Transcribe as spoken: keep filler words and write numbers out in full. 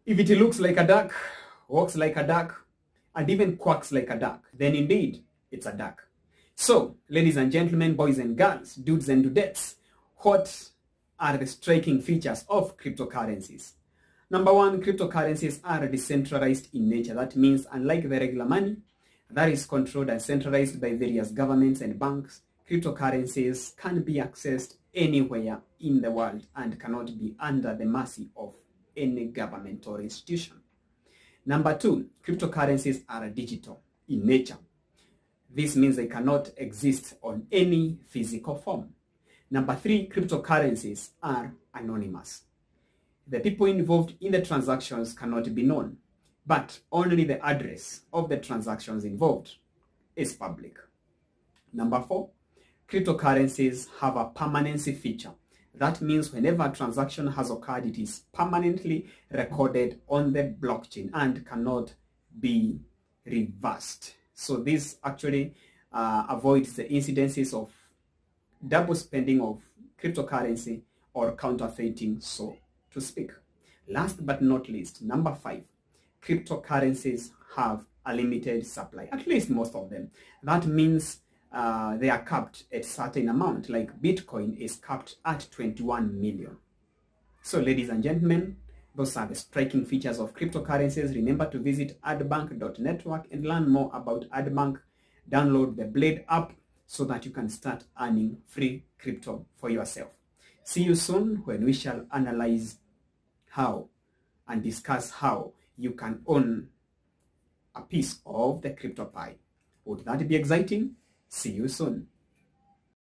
If it looks like a duck, walks like a duck, and even quacks like a duck, then indeed it's a duck. So, ladies and gentlemen, boys and girls, dudes and dudettes, what are the striking features of cryptocurrencies? Number one, cryptocurrencies are decentralized in nature. That means, unlike the regular money that is controlled and centralized by various governments and banks, cryptocurrencies can be accessed anywhere in the world and cannot be under the mercy of any government or institution. Number two, cryptocurrencies are digital in nature. This means they cannot exist on any physical form. Number three, cryptocurrencies are anonymous. The people involved in the transactions cannot be known, but only the address of the transactions involved is public. Number four, cryptocurrencies have a permanency feature. That means whenever a transaction has occurred, it is permanently recorded on the blockchain and cannot be reversed. So this actually uh, avoids the incidences of double spending of cryptocurrency or counterfeiting, so to speak. Last but not least, number five, cryptocurrencies have a limited supply, at least most of them. That means uh, they are capped at a certain amount, like Bitcoin is capped at twenty-one million. So ladies and gentlemen, those are the striking features of cryptocurrencies. Remember to visit adbank dot network and learn more about Adbank. Download the Blade app so that you can start earning free crypto for yourself. See you soon when we shall analyze how and discuss how you can own a piece of the crypto pie. Would that be exciting? See you soon.